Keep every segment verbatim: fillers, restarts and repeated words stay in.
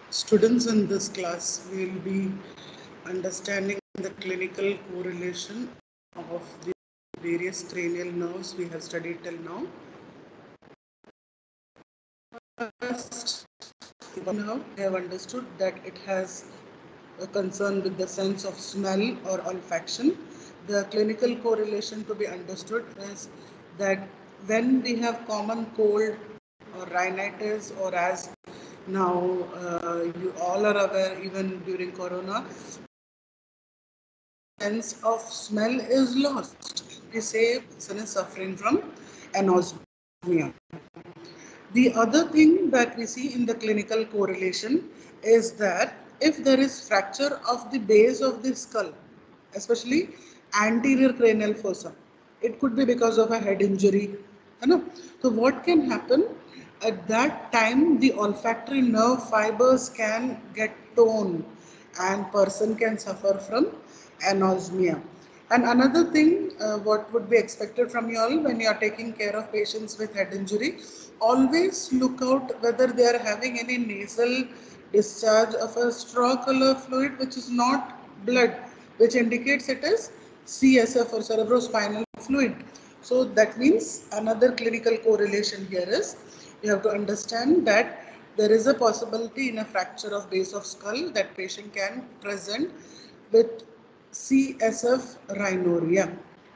Students, in this class will be understanding the clinical correlation of the various cranial nerves we have studied till now. First, nerve, we have understood that it has a concern with the sense of smell or olfaction. The clinical correlation to be understood is that when we have common cold or rhinitis, or as now uh, you all are aware, even during corona, sense of smell is lost. We say person is suffering from anosmia. The other thing that we see in the clinical correlation is that if there is fracture of the base of the skull, especially anterior cranial fossa, it could be because of a head injury. You know? So what can happen at that time, the olfactory nerve fibers can get torn and person can suffer from anosmia. And another thing, uh, what would be expected from you all when you are taking care of patients with head injury, always look out whether they are having any nasal discharge of a straw color fluid which is not blood, which indicates it is C S F or cerebrospinal fluid. So that means another clinical correlation here is you have to understand that there is a possibility in a fracture of base of skull that patient can present with C S F rhinorrhea.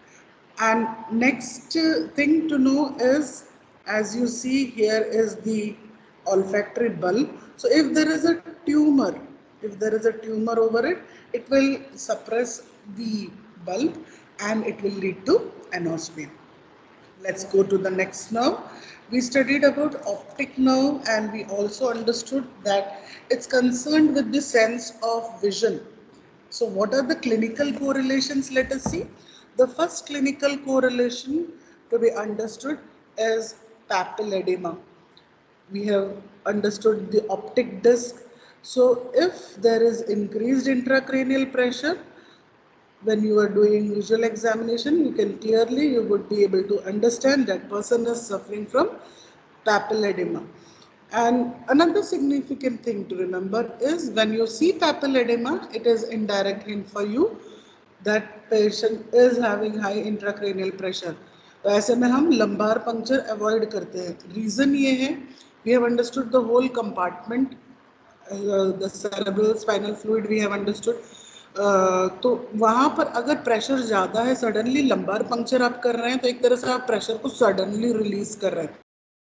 And next uh, thing to know is, as you see here is the olfactory bulb. So if there is a tumor, if there is a tumor over it, it will suppress the bulb and it will lead to anosmia. Let's go to the next nerve. We studied about optic nerve and we also understood that it's concerned with the sense of vision. So what are the clinical correlations? Let us see. The first clinical correlation to be understood is papilledema. We have understood the optic disc. So if there is increased intracranial pressure, when you are doing visual examination, you can clearly, you would be able to understand that person is suffering from papilledema. And another significant thing to remember is when you see papilledema, it is indirect hint for you that patient is having high intracranial pressure. तो ऐसे में हम lumbar puncture avoid करते हैं. Reason ये है, we have understood the whole compartment, uh, the cerebral spinal fluid we have understood. Uh, तो वहाँ पर अगर प्रेशर ज़्यादा है, सडनली लंबार पंक्चर आप कर रहे हैं, तो एक तरह से आप प्रेशर को सडनली रिलीज कर रहे हैं.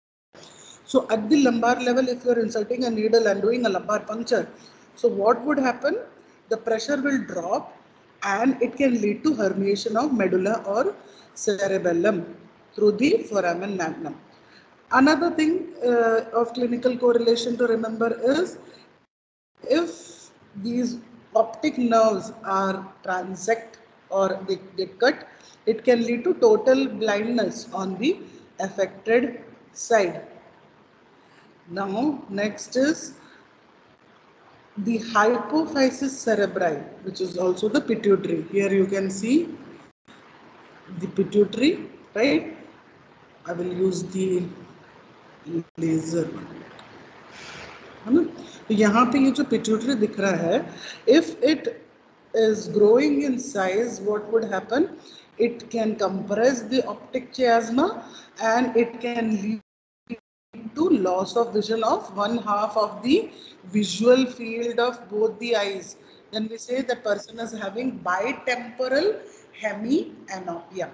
So at the lumbar level, if you are inserting a needle and doing a lumbar puncture, so what would happen? The pressure will drop and it can lead to herniation of medulla or cerebellum through the foramen magnum. Another thing uh, of clinical correlation to remember is if these optic nerves are transect or they get cut, it can lead to total blindness on the affected side. Now, next is the hypophysis cerebri, which is also the pituitary. Here you can see the pituitary, right? I will use the laser. है ना? तो यहाँ पे ये जो pituitary दिख रहा है, if it is growing in size, what would happen? It can compress the optic chiasma and it can lead to loss of vision of one half of the visual field of both the eyes. Then we say the person is having bitemporal hemianopia.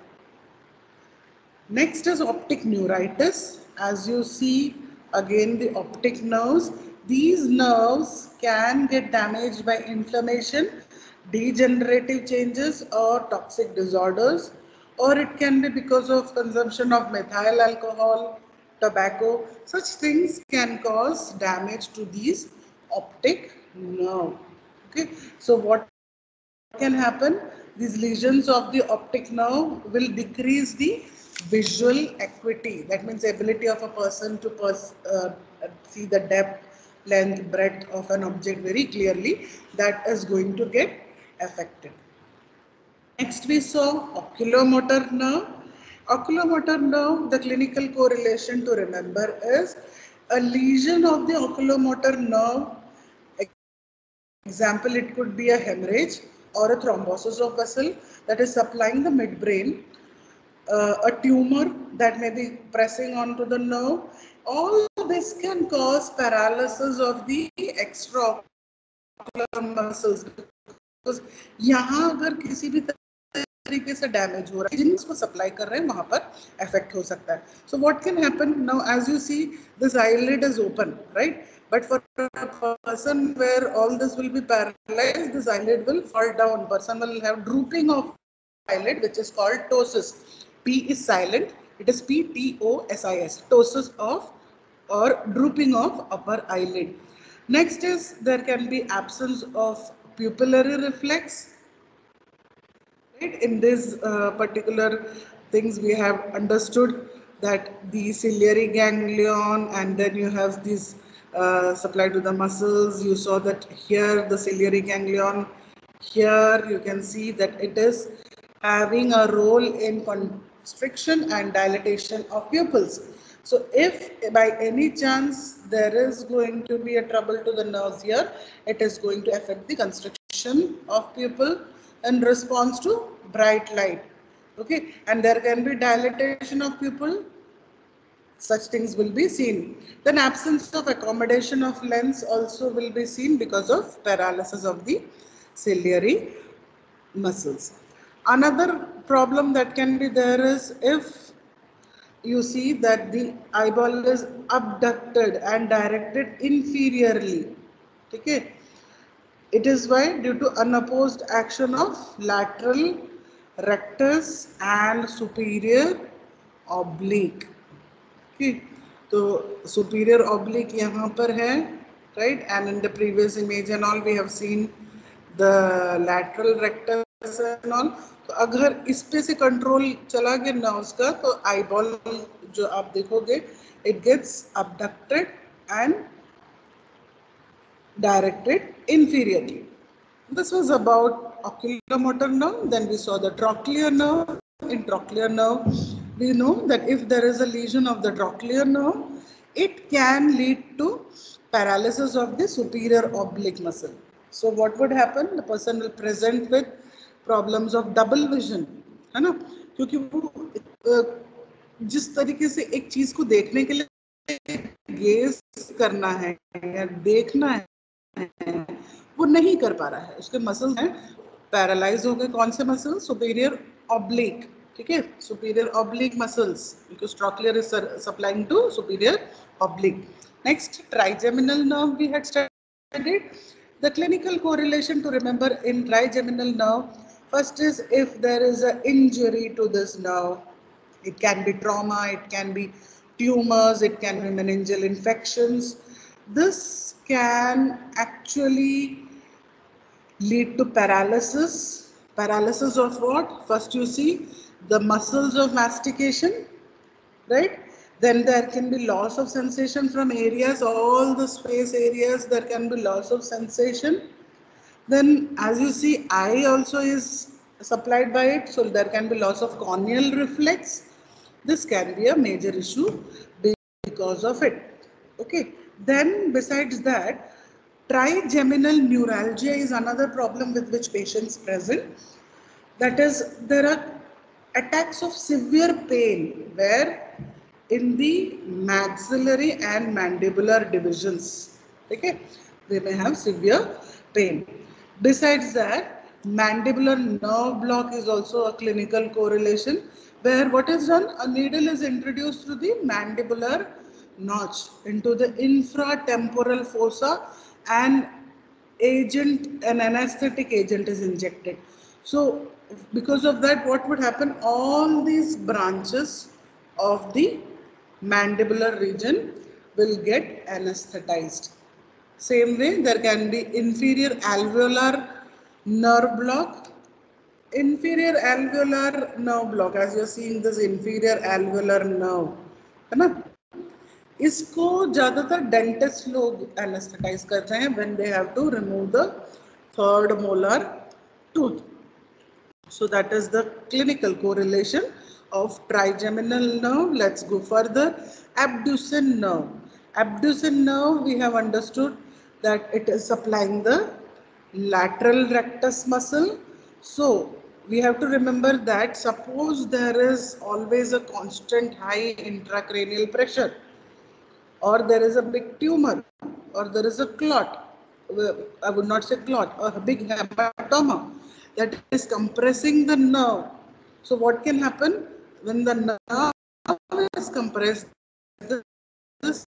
Next is optic neuritis. As you see, again the optic nerves. These nerves can get damaged by inflammation, degenerative changes or toxic disorders, or it can be because of consumption of methyl alcohol, tobacco. Such things can cause damage to these optic nerve. Okay, so what can happen? These lesions of the optic nerve will decrease the visual acuity. That means the ability of a person to pers uh, see the depth, length, breadth of an object very clearly. That is going to get affected. Next we saw oculomotor nerve. Oculomotor nerve, the clinical correlation to remember is a lesion of the oculomotor nerve example, it could be a hemorrhage or a thrombosis of vessel that is supplying the midbrain, uh, a tumor that may be pressing onto the nerve. All this can cause paralysis of the extraocular muscles, because यहाँ अगर किसी भी तरीके से damage हो रहा है, जिन उसको सप्लाई कर रहे हैं वहां पर अफेक्ट हो सकता है. So what can happen now? As you see, this eyelid is open, right? But for a person where all this will be paralyzed, this eyelid will fall down. Person will have drooping of eyelid, which is called ptosis. P is silent. It is P T O S I S. Ptosis of or drooping of upper eyelid. Next is there can be absence of pupillary reflex. Right? In this uh, particular things, we have understood that the ciliary ganglion, and then you have this uh, supply to the muscles. You saw that here the ciliary ganglion. Here you can see that it is having a role in constriction and dilatation of pupils. So if by any chance there is going to be a trouble to the nerves here, it is going to affect the constriction of pupil in response to bright light. Okay, and there can be dilatation of pupil. Such things will be seen. Then absence of accommodation of lens also will be seen because of paralysis of the ciliary muscles. Another problem that can be there is if you see that the eyeball is abducted and directed inferiorly. Okay. It is why due to unopposed action of lateral rectus and superior oblique. Okay. So superior oblique यहाँ पर है, right? And in the previous image and all we have seen the lateral rectus and all. तो अगर इस पे से control चला गया ना उसका, तो eyeball जो आप देखोगे, it gets abducted and directed inferiorly. This was about oculomotor nerve. Then we saw the trochlear nerve. In trochlear nerve, we know that if there is a lesion of the trochlear nerve, it can lead to paralysis of the superior oblique muscle. So what would happen? The person will present with problems of double vision, है ना? क्योंकि वो जिस तरीके से एक चीज को देखने के लिए गेज करना है या देखना है, वो नहीं कर पा रहा है. उसके मसल्स हैं पैरालाइज हो गए. कौन से मसल? Superior oblique. ठीक है, superior oblique muscles, because trochlear is supplying to superior oblique. Next, trigeminal nerve we had studied. The clinical correlation to remember in trigeminal nerve, first is if there is an injury to this nerve. It can be trauma, it can be tumors, it can be meningeal infections. This can actually lead to paralysis. Paralysis of what? First you see the muscles of mastication, right? Then there can be loss of sensation from areas, all the space areas, there can be loss of sensation. Then as you see, eye also is supplied by it, so there can be loss of corneal reflex. This can be a major issue because of it. Okay. Then besides that, trigeminal neuralgia is another problem with which patients present. That is, there are attacks of severe pain where in the maxillary and mandibular divisions, okay, they may have severe pain. Besides that, mandibular nerve block is also a clinical correlation, where what is done? A needle is introduced through the mandibular notch into the infratemporal fossa, and agent, an anesthetic agent is injected. So because of that, what would happen? All these branches of the mandibular region will get anesthetized. Same way, there can be inferior alveolar nerve block. Inferior alveolar nerve block, as you are seeing this inferior alveolar nerve, है ना? इसको ज़्यादातर dentist लोग anaesthetise करते हैं when they have to remove the third molar tooth. So that is the clinical correlation of trigeminal nerve. Let's go further. Abducens nerve. Abducens nerve, we have understood that it is supplying the lateral rectus muscle. So we have to remember that suppose there is always a constant high intracranial pressure, or there is a big tumor, or there is a clot, I would not say clot, a big hematoma that is compressing the nerve. So what can happen when the nerve is compressed? This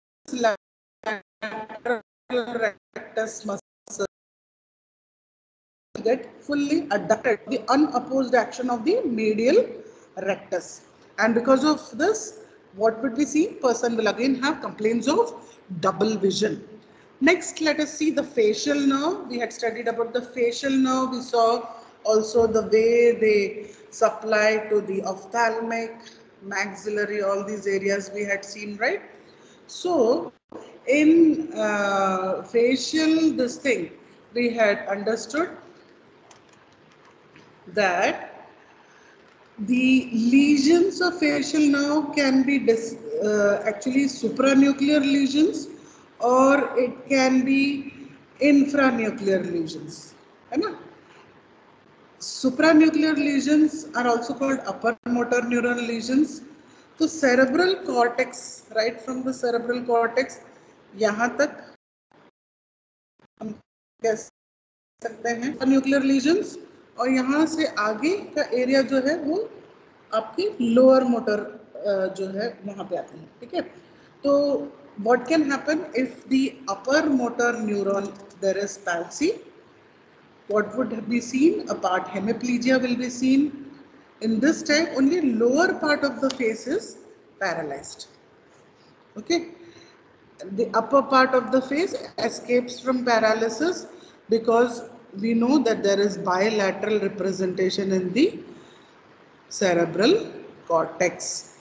lateral rectus muscle get fully adducted, the unopposed action of the medial rectus. And because of this, what would we see? Person will again have complaints of double vision. Next, let us see the facial nerve. We had studied about the facial nerve. We saw also the way they supply to the ophthalmic, maxillary, all these areas we had seen, right? So, in uh, facial, this thing, we had understood that the lesions of facial nerve can be dis, uh, actually supranuclear lesions, or it can be infranuclear lesions. Right? Supranuclear lesions are also called upper motor neuron lesions. So cerebral cortex, right from the cerebral cortex, यहाँ तक हम कह सकते हैं nuclear lesions, और यहाँ से आगे का एरिया जो है वो आपकी लोअर मोटर जो है वहाँ पे आते हैं, ठीक है. तो what can happen if the upper motor neuron there is palsy? What would be seen? A part hemiplegia will be seen. In this type, only lower part of the face is paralyzed. Okay. The upper part of the face escapes from paralysis because we know that there is bilateral representation in the cerebral cortex.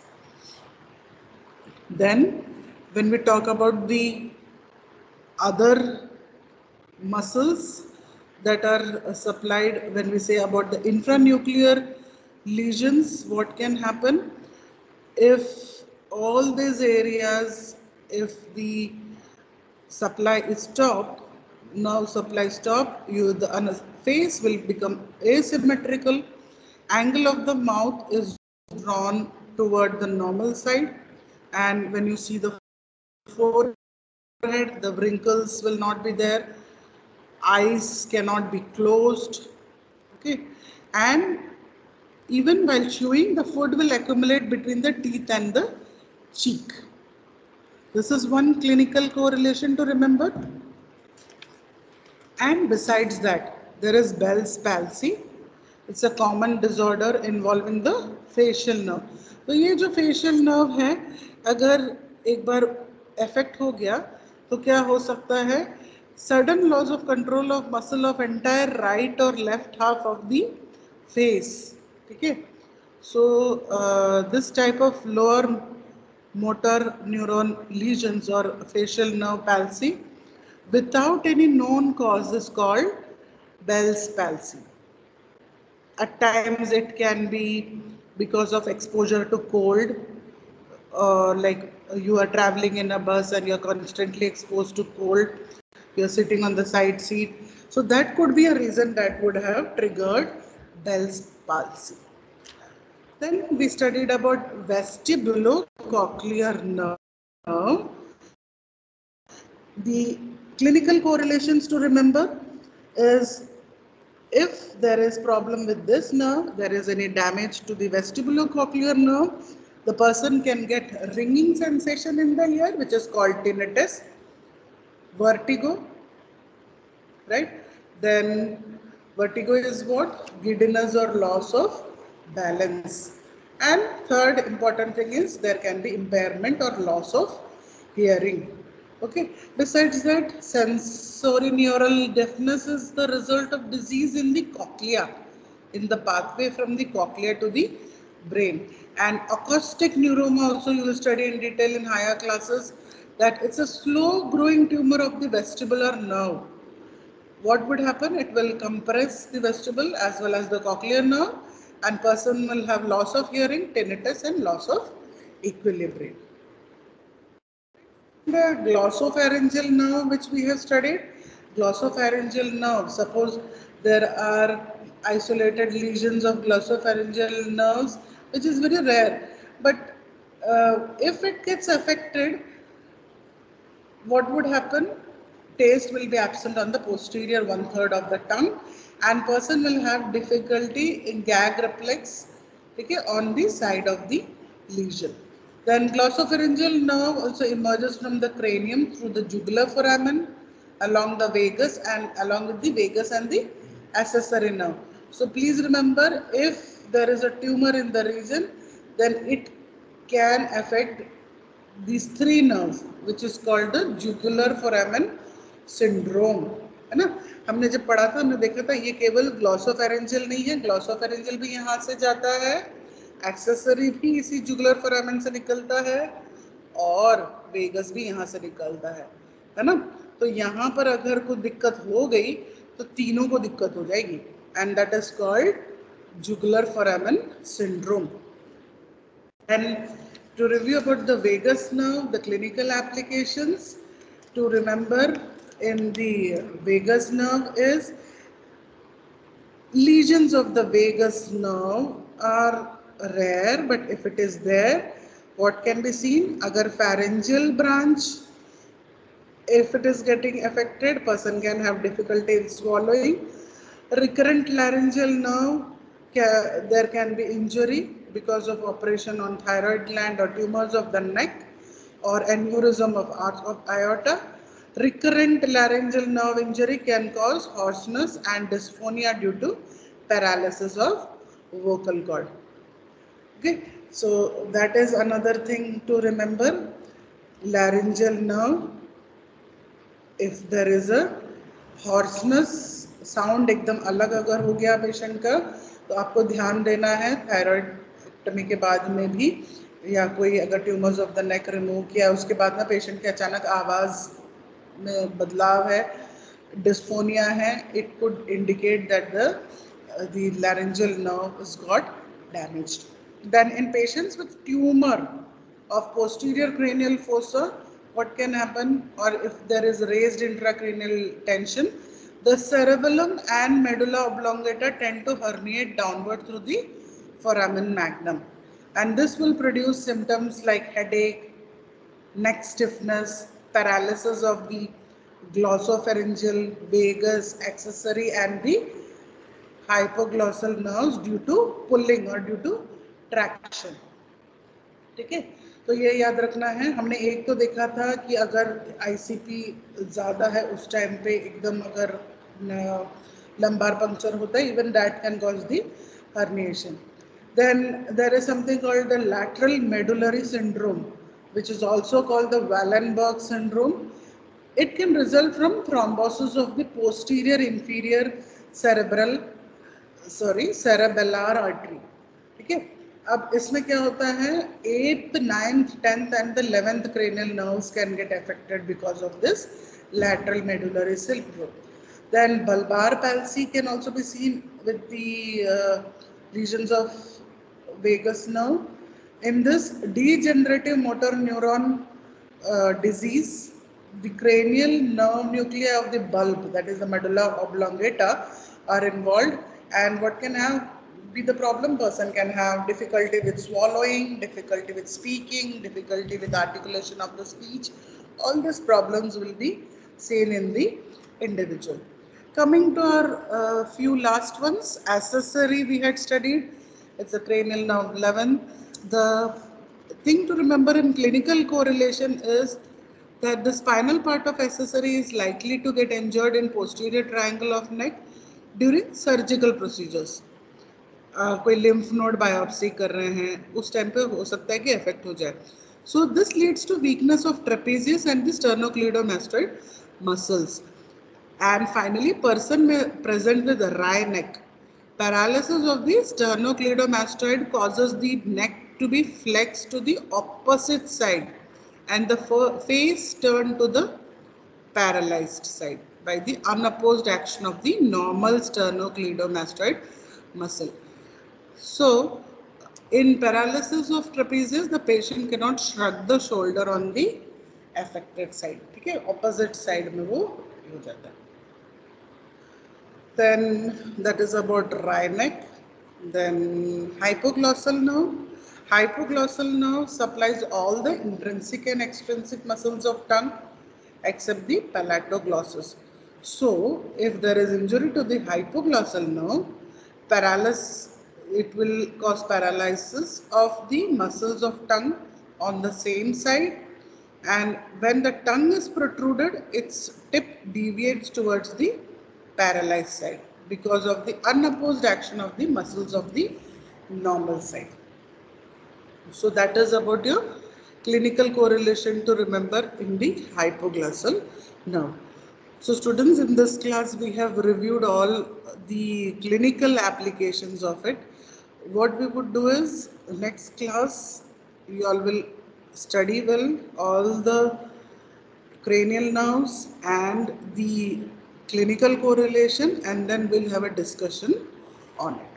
Then, when we talk about the other muscles that are supplied, when we say about the infranuclear lesions, what can happen if all these areas, if the supply is stopped, nerve supply stopped, you the face will become asymmetrical, angle of the mouth is drawn toward the normal side, and when you see the forehead, the wrinkles will not be there, eyes cannot be closed, okay, and even while chewing, the food will accumulate between the teeth and the cheek. This is one clinical correlation to remember. And besides that, there is Bell's palsy. It's a common disorder involving the facial nerve. तो ये जो facial nerve है, अगर एक बार affect हो गया, तो क्या हो सकता है? Sudden loss of control of muscle of entire right or left half of the face. Okay. So uh, this type of lower motor neuron lesions or facial nerve palsy without any known cause is called Bell's palsy. At times it can be because of exposure to cold, uh, like you are traveling in a bus and you're constantly exposed to cold, you're sitting on the side seat. So that could be a reason that would have triggered Bell's palsy. Then we studied about vestibulocochlear nerve. The clinical correlations to remember is if there is problem with this nerve, there is any damage to the vestibulocochlear nerve, the person can get ringing sensation in the ear, which is called tinnitus, vertigo, right? Then vertigo is what? Giddiness or loss of balance. And third important thing is there can be impairment or loss of hearing. Okay. Besides that, sensorineural deafness is the result of disease in the cochlea, in the pathway from the cochlea to the brain. And acoustic neuroma also you will study in detail in higher classes, that it's a slow growing tumor of the vestibular nerve. What would happen? It will compress the vestibule as well as the cochlear nerve, and person will have loss of hearing, tinnitus, and loss of equilibrium. The glossopharyngeal nerve, which we have studied, Glossopharyngeal nerve, suppose there are isolated lesions of glossopharyngeal nerves, which is very rare. But uh, if it gets affected, what would happen? Taste will be absent on the posterior one third of the tongue, and person will have difficulty in gag reflex, okay, on the side of the lesion. Then glossopharyngeal nerve also emerges from the cranium through the jugular foramen along the vagus and along with the vagus and the accessory nerve. So please remember, if there is a tumor in the region, then it can affect these three nerves, which is called the jugular foramen syndrome, है ना. हमने जब पढ़ा था हमने देखा था ये केवल ग्लॉसोफेरेंजियल नहीं है, ग्लॉसोफेरेंजियल भी यहाँ से जाता है, एक्सेसरी भी इसी जुगुलर फोरामेन से निकलता है और वेगस भी यहाँ से निकलता है, है ना. तो यहाँ पर अगर कोई दिक्कत हो गई तो तीनों को दिक्कत हो जाएगी, and that is called jugular foramen syndrome. And to review about the vagus nerve, the clinical applications to remember in the vagus nerve is lesions of the vagus nerve are rare, but if it is there, what can be seen? Agar pharyngeal branch, if it is getting affected, person can have difficulty in swallowing. Recurrent laryngeal nerve, there can be injury because of operation on thyroid gland or tumors of the neck or aneurysm of arch of aorta. Recurrent laryngeal nerve injury can cause hoarseness and dysphonia due to paralysis of vocal cord. Okay, so that is another thing to remember. Laryngeal nerve, if there is a hoarseness, sound एकदम अलग अगर हो गया patient का, तो आपको ध्यान देना है थायराइडक्टमी के बाद में भी, या कोई अगर tumours of the neck remove किया उसके बाद ना पेशेंट के अचानक आवाज़ में बदलाव है, डिस्फोनिया है, it could indicate that the the laryngeal nerve is got damaged. Then in patients with tumor of posterior cranial fossa, what can happen, or if there is raised intracranial tension, the cerebellum and medulla oblongata tend to herniate downward through the foramen magnum, and this will produce symptoms like headache, neck stiffness, paralysis of the glossopharyngeal, vagus, accessory and the hypoglossal nerves due to pulling or due to traction. ठीक है, तो ये याद रखना है. हमने एक तो देखा था कि अगर आईसीपी ज़्यादा है उस टाइम पे एकदम अगर लंबार पंक्चर होता है, even that can cause the herniation. Then there is something called the lateral medullary syndrome, which is also called the Wallenberg syndrome. It can result from thrombosis of the posterior inferior cerebral sorry cerebellar artery. ठीक है, अब इसमें क्या होता है, eighth ninth tenth and the eleventh cranial nerves can get affected because of this lateral medullary syndrome. Then bulbar palsy can also be seen with the uh, lesions of vagus nerve. In this degenerative motor neuron uh, disease, the cranial nerve nuclei of the bulb, that is the medulla oblongata, are involved. And what can have be the problem? Person can have difficulty with swallowing, difficulty with speaking, difficulty with articulation of the speech. All these problems will be seen in the individual. Coming to our uh, few last ones, accessory we had studied. It's a cranial nerve eleven. The thing to remember in clinical correlation is that the spinal part of accessory is likely to get injured in posterior triangle of neck during surgical procedures. कोई lymph node biopsy कर रहे हैं उस time पे हो सकता है कि इफेक्ट हो जाए. So this leads to weakness of trapezius and the sternocleidomastoid muscles. And finally person में present with wry neck, paralysis of the sternocleidomastoid causes the neck to be flexed to the opposite side and the face turned to the paralyzed side by the unopposed action of the normal sternocleidomastoid muscle. So, in paralysis of trapezius, the patient cannot shrug the shoulder on the affected side. ठीक है, opposite side में वो हो जाता है. Then that is about wry neck. Then hypoglossal nerve. Hypoglossal nerve supplies all the intrinsic and extrinsic muscles of tongue except the palatoglossus. So if there is injury to the hypoglossal nerve, paralysis, it will cause paralysis of the muscles of tongue on the same side, and when the tongue is protruded, its tip deviates towards the paralyzed side because of the unopposed action of the muscles of the normal side. So that is about your clinical correlation to remember in the hypoglossal nerve. So students, in this class we have reviewed all the clinical applications of it. What we would do is, next class you all will study well all the cranial nerves and the clinical correlation, and then we'll have a discussion on it.